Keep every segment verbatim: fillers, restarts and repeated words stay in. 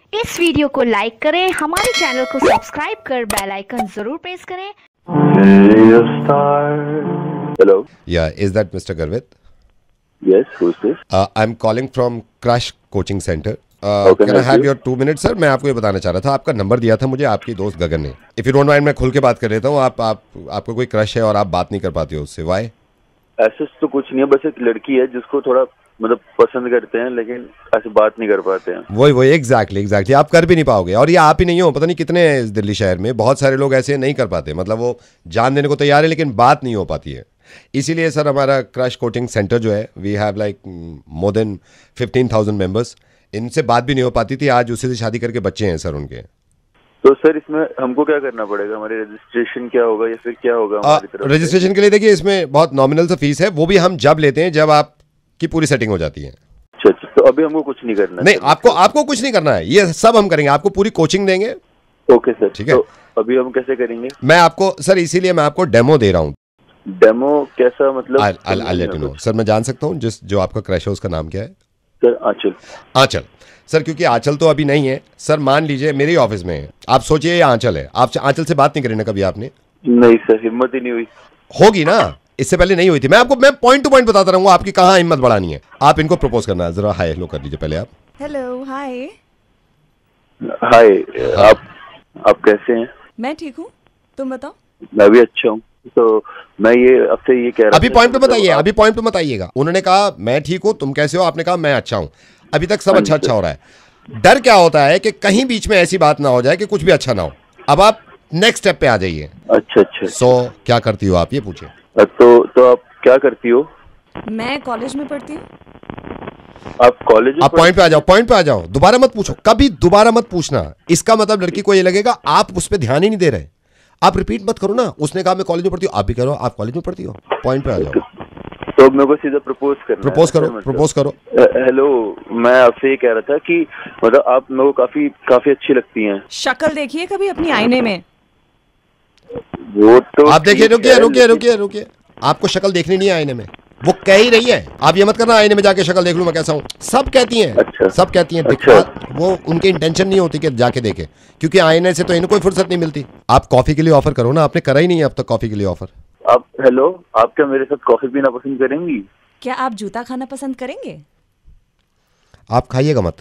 इस वीडियो को लाइक करें, हमारे चैनल को सब्सक्राइब कर बेल आइकन जरूर प्रेस करें। Hello. Yeah, is that Mister Garvit? Yes, who's this? Uh, I'm calling from Crush Coaching Center. Uh, How can can I I help have you? your two minutes, sir? मैं आपको ये बताना चाह रहा था, आपका नंबर दिया था मुझे आपकी दोस्त गगन ने. If you don't mind, मैं खुल के बात कर लेता हूँ. आप आप आपको कोई क्रश है और आप बात नहीं कर पाते हो उससे. Why? ऐसे तो कुछ नहीं है, बस एक लड़की है जिसको थोड़ा मतलब पसंद करते हैं, लेकिन ऐसे बात नहीं कर पाते हैं. वही वही एग्जैक्टली एग्जैक्टली आप कर भी नहीं पाओगे. और ये आप ही नहीं हो, पता नहीं कितने हैं इस दिल्ली शहर में. बहुत सारे लोग ऐसे नहीं कर पाते. मतलब वो जान देने को तैयार है लेकिन बात नहीं हो पाती है. इसीलिए सर हमारा क्रश कोचिंग सेंटर जो है, we have like more than fifteen thousand members. इनसे बात भी नहीं हो पाती थी. आज उसी से शादी करके बच्चे हैं सर उनके. तो सर इसमें हमको क्या करना पड़ेगा? हमारे रजिस्ट्रेशन क्या होगा या फिर क्या होगा हमारी तरफ से? रजिस्ट्रेशन के लिए देखिए इसमें बहुत नॉमिनल सा फीस है. वो भी हम जब लेते हैं जब आपकी पूरी सेटिंग हो जाती है. अच्छा अच्छा, तो अभी हमको कुछ नहीं करना? नहीं, आपको आपको कुछ नहीं करना है. ये सब हम करेंगे. आपको पूरी कोचिंग देंगे. ओके सर, ठीक है. तो अभी हम कैसे करेंगे? मैं आपको सर इसीलिए मैं आपको डेमो दे रहा हूँ. डेमो कैसा मतलब? I'll, I'll, I'll let you know. Sir मैं जान सकता हूँ जिस जो आपका क्रश है उसका नाम क्या है? सर आंचल. आंचल. सर क्योंकि आंचल तो अभी नहीं है सर, मान लीजिए मेरे ऑफिस में है. आप सोचिए ये आंचल है. आप आंचल से बात नहीं करी ना कभी आपने? नहीं सर, हिम्मत ही नहीं हुई. होगी ना, इससे पहले नहीं हुई थी. मैं आपको मैं पॉइंट टू पॉइंट बताता रहूंगा. आपकी कहाँ हिम्मत बढ़ानी है. आप इनको प्रपोज करना है. जरा हाय हेलो कर लीजिए पहले आप. Hello hi. हाय, आप आप कैसे हैं? मैं ठीक हूँ, तुम बताओ. मैं भी अच्छा हूँ. तो मैं ये आपसे ये कह रहा अभी पॉइंट पे बताइए. अभी पॉइंट पे बताइएगा. उन्होंने कहा मैं ठीक हूँ, तुम कैसे हो? आपने कहा मैं अच्छा हूँ. अभी तक सब अच्छा अच्छा हो रहा है. डर क्या होता है कि कहीं बीच में ऐसी बात ना हो जाए कि कुछ भी अच्छा ना हो. अब आप नेक्स्ट स्टेप पे आ जाइए. अच्छा अच्छा. सो क्या करती हो आप, ये पूछिए. तो तो आप क्या करती हो? मैं कॉलेज में पढ़ती हूँ. आप कॉलेज में? आप पॉइंट पे आ जाओ. पॉइंट पे आ जाओ. दोबारा मत पूछो, कभी दोबारा मत पूछना. इसका मतलब लड़की को ये लगेगा आप उस पर ध्यान ही नहीं दे रहे. आप रिपीट मत करो ना. उसने कहा मैं कॉलेज में पढ़ती हूँ, आप भी करो आप कॉलेज में पढ़ती हो. पॉइंट पे आ जाओ. तो मेरे को सीधा प्रपोज करना. प्रपोज करो. प्रपोज करो. हेलो, मैं आपसे ये कह रहा था कि मतलब आप मेरे को काफी काफी अच्छी लगती हैं. शक्ल देखिए कभी अपनी आईने में. वो तो आप देखिए. रुकिए रुकिए रुकिए रुकिए. आपको शक्ल देखनी नहीं है आईने में. वो कह ही रही है. आप ये मत करना आईने में जाके शक्ल देख लूं मैं कैसा हूं. सब कहती हैं. अच्छा. सब कहती हैं. अच्छा. वो उनकी इंटेंशन नहीं होती कि जाके देखे, क्योंकि आईने से तो इन्हें कोई फुर्सत नहीं मिलती. आप कॉफी के लिए ऑफर करो ना. आपने करा ही नहीं है अब तक कॉफी के लिए ऑफर. आप हेलो, आप क्या मेरे साथ कॉफी पीना पसंद करेंगी? क्या आप जूता खाना पसंद करेंगे? आप खाइएगा मत.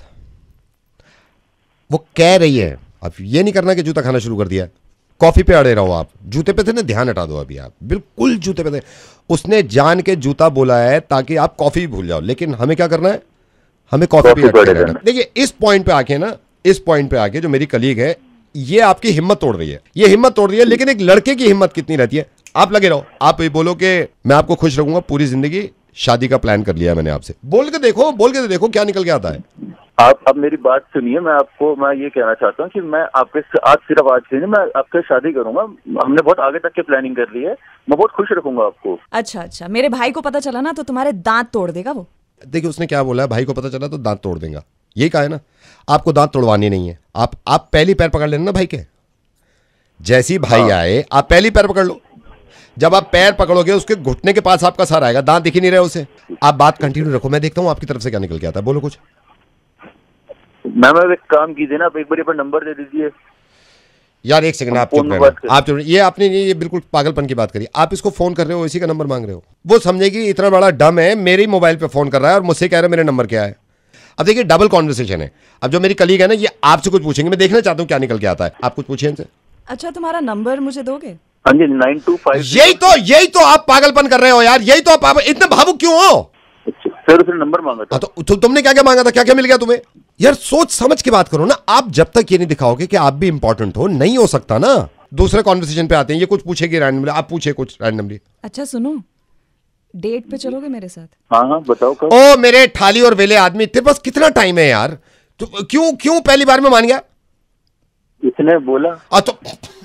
वो कह रही है. अब ये नहीं करना कि जूता खाना शुरू कर दिया. कॉफी पे अड़े रहो आप. जूते पे थे ना, ध्यान हटा दो. अभी आप बिल्कुल जूते पे थे. उसने जान के जूता बोला है ताकि आप कॉफी भी भूल जाओ. लेकिन हमें क्या करना है? हमें कॉफी पे अटके रहना. देखिए इस पॉइंट पे आके ना, इस पॉइंट पे आके जो मेरी कलीग है, ये आपकी हिम्मत तोड़ रही है. ये हिम्मत तोड़ रही है. लेकिन एक लड़के की हिम्मत कितनी रहती है. आप लगे रहो. आप ये बोलो कि मैं आपको खुश रखूंगा पूरी जिंदगी, शादी का प्लान कर लिया मैंने आपसे. बोल के देखो. बोल के देखो क्या निकल के आता है. आप अब मेरी बात सुनिए. मैं आपको मैं ये कहना चाहता हूँ कि मैं आपके आज सिर्फ आज से नहीं, मैं आपसे शादी करूंगा. हमने बहुत आगे तक की प्लानिंग कर ली है. मैं बहुत खुश रखूंगा आपको. अच्छा अच्छा, मेरे भाई को पता चला ना तो तुम्हारे दांत तोड़ देगा वो. देखिए उसने क्या बोला है, भाई को पता चला तो दांत तोड़ देगा. यही कहा है ना. आपको दांत तोड़वानी नहीं है. आप आप पहली पैर पकड़ लेना ना भाई के. जैसी भाई हाँ. आए आप पहली पैर पकड़ लो. जब आप पैर पकड़ोगे उसके घुटने के पास आपका सर आएगा. दांत दिख ही नहीं रहे उसे. आप बात कंटिन्यू रखो. मैं देखता हूँ आपकी तरफ से क्या निकल के आता है. बोलो कुछ. मैम एक काम कीजिए ना, आप एक बार अपना नंबर दे दीजिए. यार एक सेकंड. आप चुप रहना. आप ये आपने ये बिल्कुल पागलपन की बात करी. आप इसको फोन कर रहे हो, इसी का नंबर मांग रहे हो. वो समझेगी इतना बड़ा डम है, मेरे ही मोबाइल पे फोन कर रहा है और मुझसे कह रहा है मेरा नंबर क्या है. अब देखिए डबल कॉन्वर्सेशन है. अब जो मेरी कलीग है ना, ये आपसे कुछ पूछेंगे. मैं देखना चाहता हूँ क्या निकल के आता है. आप कुछ पूछिए इनसे. अच्छा तुम्हारा नंबर मुझे दोगे? हाँ जी, नाइन टू फाइव. यही तो यही तो आप पागलपन कर रहे हो यार. यही तो आप इतने भावुक क्यों हो? सर उसने नंबर मांगा था. तो, तो तुमने क्या क्या मांगा था? क्या क्या मिल गया तुम्हें? यार सोच समझ के बात करो ना. आप जब तक ये नहीं दिखाओगे कि आप भी इंपॉर्टेंट हो, नहीं हो सकता ना. दूसरे कॉन्वर्सेशन पे आते हैं. ये कुछ पूछेगी रैंडमली. आप पूछे कुछ रैंडमली. अच्छा सुनो, डेट पे चलोगे मेरे साथ? हाँ हाँ बताओ कब. ओ मेरे ठाली और वेले आदमी, तेरे पास कितना टाइम है यार? तो क्यों क्यों पहली बार में मान गया? इसने बोला. आ, तो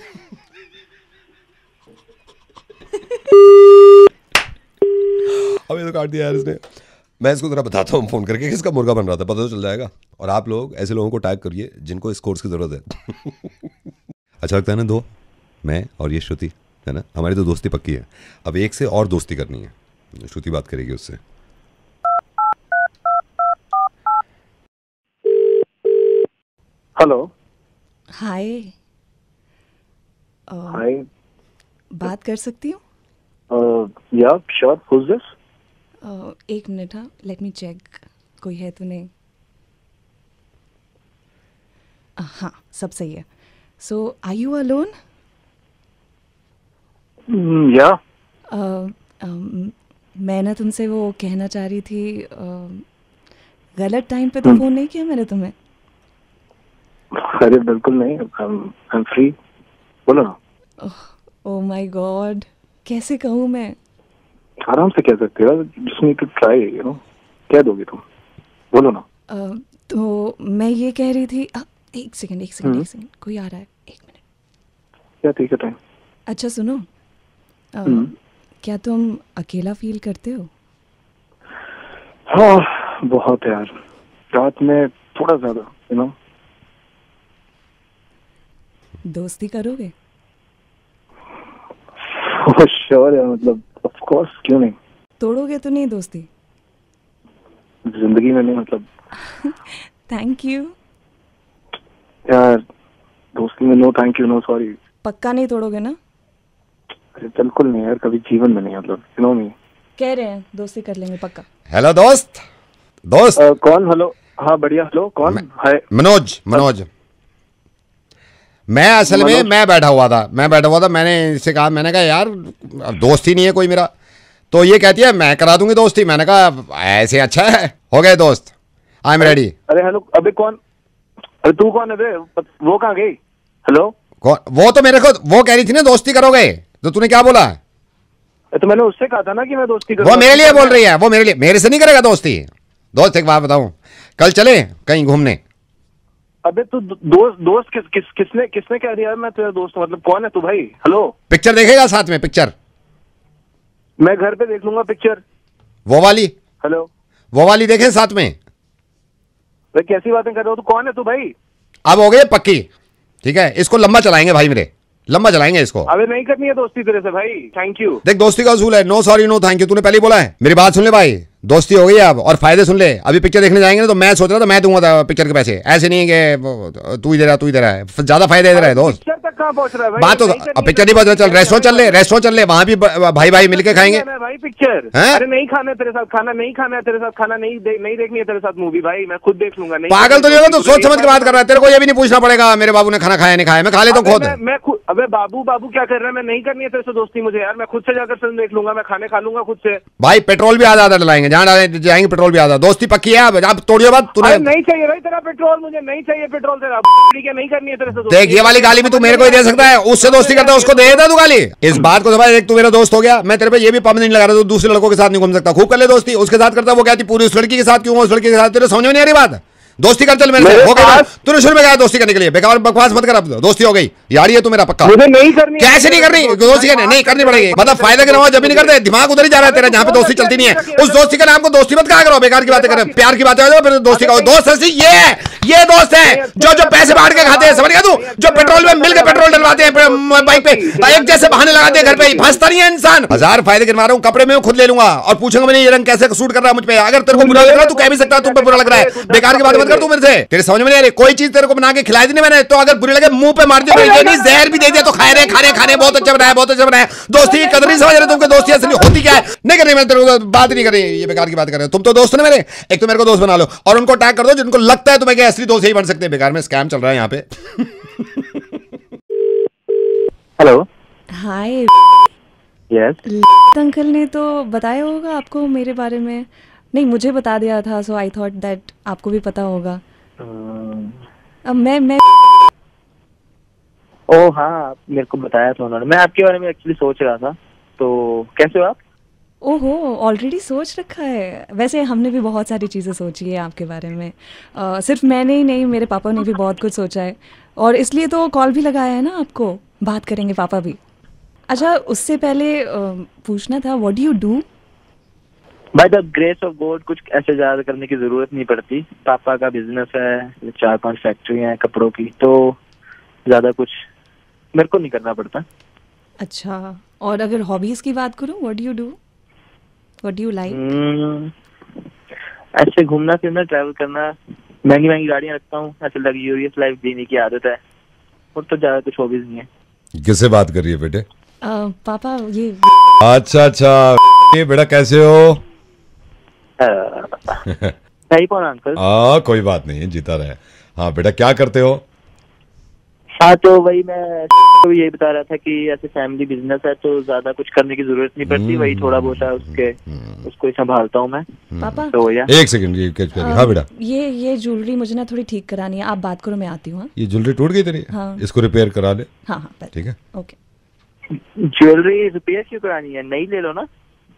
अबे तो काट दिया यार इसने. मैं इसको जरा बताता हूँ फोन करके किसका मुर्गा बन रहा था. पता तो चल जाएगा. और आप लोग ऐसे लोगों को टैग करिए जिनको इस कोर्स की जरूरत है. अच्छा लगता है ना. दो मैं और ये श्रुति है ना, हमारी तो दोस्ती पक्की है. अब एक से और दोस्ती करनी है. श्रुति बात करेगी उससे. हेलो। हाय। Uh, hi. बात कर सकती हूँ? या श्योर, हुज दिस? अ, एक मिनट, हाँ, लेट मी चेक कोई है तो नहीं। अ, हाँ, सब सही है। So are you alone? या मैं ना तुमसे वो कहना चाह रही थी, अ, गलत टाइम पे तो फ़ोन नहीं किया मैंने तुम्हें? अरे बिल्कुल नहीं, आई एम फ्री, बोलो ना। ओ माय गॉड, कैसे कहूँ मैं? आराम से कह सकते हो, just need to try, you know. कह दोगे तुम, बोलो ना। अ, तो मैं ये कह रही थी, अ, एक सेकंड एक सेकंड एक सेकंड, कोई आ रहा है, एक मिनट। क्या? ठीक है, टाइम। अच्छा सुनो, अ, हम्म। क्या तुम अकेला फील करते हो? हाँ बहुत यार, रात में थोड़ा ज्यादा, यू नो। दोस्ती करोगे? श्योर है, मतलब ऑफ कोर्स, क्यों नहीं। तोड़ोगे तो नहीं दोस्ती? जिंदगी में नहीं, मतलब थैंक यू। यार दोस्ती में no thank you, no sorry. पक्का नहीं तोड़ोगे ना? अरे बिल्कुल नहीं यार, कभी जीवन में नहीं, मतलब यू नो मी। कह रहे हैं दोस्ती कर लेंगे पक्का। हेलो दोस्त। दोस्त अ, कौन? हेलो। हाँ बढ़िया, हेलो कौन? हाय। मनोज। मनोज मैं असल में मनोज। मैं बैठा हुआ था मैं बैठा हुआ था मैंने इससे कहा, मैंने कहा यार दोस्त ही नहीं है कोई मेरा। तो ये कहती है मैं करा दूंगी दोस्ती। मैंने कहा ऐसे अच्छा है, हो गए दोस्त, आई एम रेडी। अरे हेलो, अबे कौन? अरे तू कौन है बे? वो कहाँ गई? हेलो। कौन? वो तो मेरे को वो कह रही थी ना दोस्ती करोगे, तो तूने क्या बोला? तो मैंने उससे कहा था ना कि मैं दोस्ती वो करूंगा। मेरे लिए बोल रही है, वो मेरे लिए, मेरे से नहीं करेगा दोस्ती। दोस्त एक बात बताऊं, कल चले कहीं घूमने? अबे तू दोस्त दोस्त किस किस किसने किसने कह दिया मैं तेरा दोस्त हूं? मतलब कौन है तू भाई? हेलो। पिक्चर देखेगा साथ में? पिक्चर मैं घर पे देख लूंगा पिक्चर। वो वाली, हेलो। वो वाली देखें साथ में। भाई कैसी बातें कर रहे हो? तू कौन है तू भाई? अब हो गई पक्की, ठीक है, इसको लंबा चलाएंगे भाई, मेरे लंबा चलाएंगे इसको। अबे नहीं करनी है दोस्ती तेरे से भाई, थैंक यू। देख दोस्ती का उसूल है, no sorry no thank you. तूने पहले ही बोला है, मेरी बात सुन ले भाई, दोस्ती हो गई अब, और फायदे सुन ले। अभी पिक्चर देखने जाएंगे ना, तो मैं सोच रहा था मैं दूंगा पिक्चर के पैसे, ऐसे नहीं है कि तू इधर है तू इधर है, ज्यादा फायदे इधर है दोस्त। पिक्चर तक कहाँ पहुंच रहा है भाई? बात तो अब पिक्चर नहीं पहुंच रहा, चल रेस्टोरेंट चल ले, रेस्टोरेंट चल ले, वहां भी भाई भाई मिलके खाएंगे भाई पिक्चर। हैं? अरे नहीं खाना है तेरे साथ, खाना नहीं खाना है तेरे साथ, खाना नहीं दे, नहीं देखनी है तेरे साथ मूवी भाई, मैं खुद देख लूंगा। नहीं पागल तो नहीं होगा? तो सोच समझ के बात कर रहा है, तेरे को ये भी नहीं पूछना पड़ेगा मेरे बाबू ने खाना खाया नहीं खाया, मैं खा लेता हूँ खुद। मैं खुद। अबे बाबू बाबू क्या कर रहा है? मैं नहीं करनी है तेरे से दोस्ती मुझे यार, मैं खुद से जाकर फिल्म देख लूंगा, मैं खाने खा लूंगा खुद से। भाई पेट्रोल भी आधा आधा डलाएंगे, जहाँ डालें जाएंगे पेट्रोल भी आधा। दोस्ती पक्की है अब, अब तोड़ियो बात तूने। नहीं चाहिए भाई तेरा पेट्रोल, मुझे नहीं चाहिए पेट्रोल तेरा। ठीक है, नहीं करनी है तेरे से दोस्ती। देख ये वाली गाली भी तू मेरे को ही दे सकता है, उससे दोस्ती करता है उसको दे देता तू गाली। इस बात को समझ, एक तू मेरा दोस्त हो गया, मैं तेरे पे ये भी पाबंदी नहीं लगा रहा, तू दूसरे लड़कों के साथ नहीं घूम सकता। खूब कर ले दोस्ती, उसके साथ करता, वो कहती पूरी उस लड़की के साथ क्यों, उस लड़की के साथ, तेरे समझ में नहीं आ रही बात। दोस्ती कर चल मेरे से, हो गया। तूने शुरू में कहा दोस्ती करने के लिए, बेकार बकवास मत कर, अब दोस्ती हो गई, यारी है तू मेरा पक्का। मुझे नहीं करनी। कैसे नहीं करनी दोस्ती? करनी नहीं करनी पड़ेगी, मतलब फायदा के नाम जब भी नहीं करते, दिमाग उधर ही जा रहा है तेरा, जहाँ पे दोस्ती चलती नहीं है। उस दोस्ती के नाम को दोस्ती मत कहा करो, बेकार की बातें करें, प्यार की बातें हो जाओ फिर दोस्ती का। दोस्त ऐसी ये है, ये दोस्त है जो जो पैसे बांट के खाते हैं, समझ गया तू? जो पेट्रोल में मिल के पेट्रोल डलवाते हैं बाइक पे, एक जैसे बहाने लगाते हैं घर पे ही, फंसता नहीं है इंसान। हजार फायदे गिनवा रहा हूँ, कपड़े में खुद ले लूंगा और पूछूंगा मैंने ये रंग कैसे सूट कर रहा है मुझ पे। अगर तेरे को बुरा लग रहा है तू कह भी सकता है तुम पे बुरा लग रहा है, बेकार की बात मत कर तू मेरे से। तेरे समझ में नहीं आ रही, कोई चीज तेरे को बना के खिलाई दी नहीं मैंने, तो अगर बुरी लगे मुंह पे मार दिया, ये नहीं जहर भी दे दिया तो खाए रहे खाने खाने, बहुत अच्छा बनाया बहुत अच्छा बनाया। दोस्ती की कदर नहीं समझ रहे तुमको, दोस्ती असली होती क्या है? नहीं करनी, मैं तेरे को बात नहीं कर रही, ये बेकार की बात कर रहे हो। तुम तो दोस्त हो मेरे, एक तो मेरे को दोस्त बना लो और उनको टैग कर दो जिनको लगता है तुम्हें कि असली दोस्त यही बन सकते हैं। बेकार में स्कैम चल रहा है यहाँ पे। हेलो। हाय। यस। अंकल ने तो बताया होगा आपको मेरे बारे में? नहीं, मुझे बता दिया था, सो आई थॉट दैट आपको भी पता होगा। अब मैं मैं ओ हाँ, मेरे को बताया था उन्होंने, मैं आपके बारे में एक्चुअली सोच रहा था। तो कैसे हो आप? ओहो, ऑलरेडी सोच रखा है। वैसे हमने भी बहुत सारी चीज़ें सोची है आपके बारे में, uh, सिर्फ मैंने ही नहीं, मेरे पापा ने भी बहुत कुछ सोचा है, और इसलिए तो कॉल भी लगाया है ना आपको, बात करेंगे पापा भी। अच्छा, उससे पहले uh, पूछना था, what do you do? By the grace of God कुछ ऐसे ज़्यादा करने की ज़रूरत नहीं पड़ती। पापा का बिजनेस है, चार पांच फैक्ट्रियाँ हैं कपड़ों की, तो ज़्यादा कुछ मेरे को नहीं करना पड़ता। अच्छा, और अगर हॉबीज़ की बात करूँ, what do you do, what do you like? ऐसे घूमना फिरना, ट्रैवल करना, महंगी महंगी गाड़ियां रखता हूँ, ऐसे लग्जूरियस लाइफ जीने की आदत है, और तो ज्यादा कुछ हॉबीज नहीं है। किससे बात कर रही है बेटे? अ, पापा ये अच्छा अच्छा, ये बेटा कैसे हो? सही कौन अंकल? हाँ कोई बात नहीं, जीता रहे। हाँ बेटा क्या करते हो? हाँ तो वही मैं तो यही बता रहा था कि ऐसे फैमिली बिजनेस है तो ज्यादा कुछ करने की जरूरत नहीं पड़ती, वही थोड़ा बहुत है उसके उसको ही संभालता हूँ मैं। पापा तो या एक सेकंड ये कैच करिए। अ, हाँ बेटा, ये ये ज्वेलरी मुझे ना थोड़ी ठीक करानी है, आप बात करो, मैं आती हूँ। हाँ ये ज्वेलरी टूट गई तेरी? हाँ। इसको रिपेयर करा ले। हाँ हाँ पहले। ठीक है। ओके। ज्वेलरी रिपेयर क्यों करानी है, नई ले लो ना।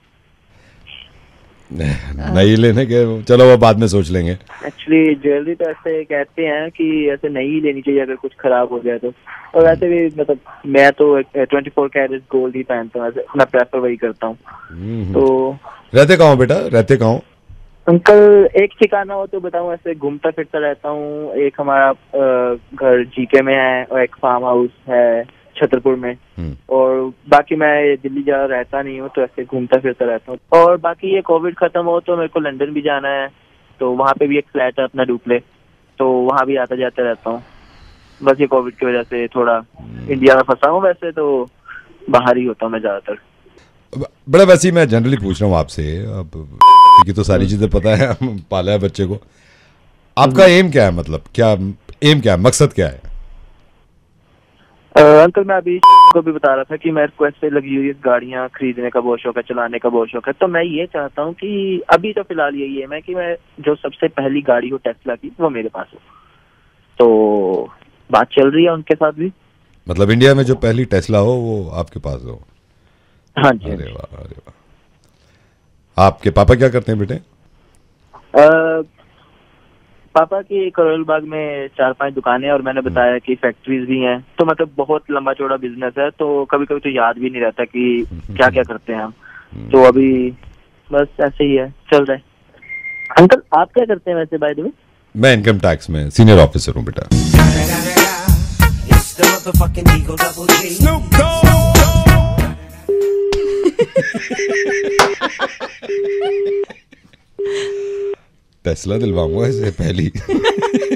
नहीं लेने के, चलो वो बाद में सोच लेंगे। एक्चुअली ज्वेलरी तो ऐसे कहते हैं कि ऐसे नहीं लेनी चाहिए अगर कुछ खराब हो जाए तो, और वैसे भी मतलब मैं तो ट्वेंटी फोर कैरेट गोल्ड ही पहनता हूँ, ऐसे मैं प्रेफर वही करता हूँ। तो रहते कहाँ हो बेटा, रहते कहाँ हो? अंकल एक ठिकाना हो तो बताऊँ, ऐसे घूमता फिरता रहता हूँ। एक हमारा अ, घर जीके में है और एक फार्म हाउस है छतरपुर में, और बाकी मैं दिल्ली जा रहता नहीं हूँ, तो ऐसे घूमता फिरता रहता हूँ। और बाकी ये कोविड खत्म हो तो मेरे को लंदन भी जाना है, तो वहाँ पे भी एक फ्लैट है अपना डुप्ले, तो वहाँ भी आता जाता रहता हूँ। बस ये कोविड की वजह से थोड़ा इंडिया में फंसा हूँ, वैसे तो बाहर ही होता हूँ मैं ज्यादातर। बड़ा वैसे ही मैं जनरली पूछ रहा हूँ आपसे, अब की तो सारी चीजें पता है, पाला है बच्चे को। आपका एम क्या है, मतलब क्या एम क्या है, मकसद क्या है? अंकल uh, मैं अभी को भी बता रहा था कि मेरे को ऐसे लग्जूरियस गाड़ियां खरीदने का बहुत शौक है, चलाने का बहुत शौक है। तो मैं ये चाहता हूँ कि अभी तो फिलहाल यही है मैं कि मैं जो सबसे पहली गाड़ी हो टेस्ला की वो मेरे पास हो। तो बात चल रही है उनके साथ भी। मतलब इंडिया में जो पहली टेस्ला हो वो आपके पास हो? हाँ जी। अरे वाह अरे वाह। आपके पापा क्या करते हैं बेटे? uh, पापा की करोल बाग में चार पांच दुकानें, और मैंने बताया कि फैक्ट्रीज भी हैं, तो मतलब बहुत लंबा चौड़ा बिजनेस है, तो कभी कभी तो याद भी नहीं रहता कि क्या क्या करते हैं हम। तो अभी बस ऐसे ही है, चल रहा है। अंकल आप क्या करते हैं वैसे बाय द वे? मैं इनकम टैक्स में सीनियर ऑफिसर हूँ बेटा। टेस्ला दिलवाऊंगा इसे पहली।